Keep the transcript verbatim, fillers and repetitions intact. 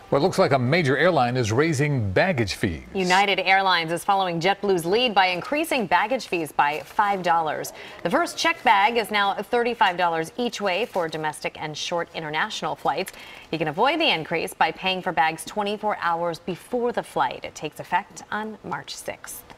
Well, it looks like a major airline is raising baggage fees. United Airlines is following JetBlue's lead by increasing baggage fees by five dollars. The first checked bag is now thirty-five dollars each way for domestic and short international flights. You can avoid the increase by paying for bags twenty-four hours before the flight. It takes effect on March sixth.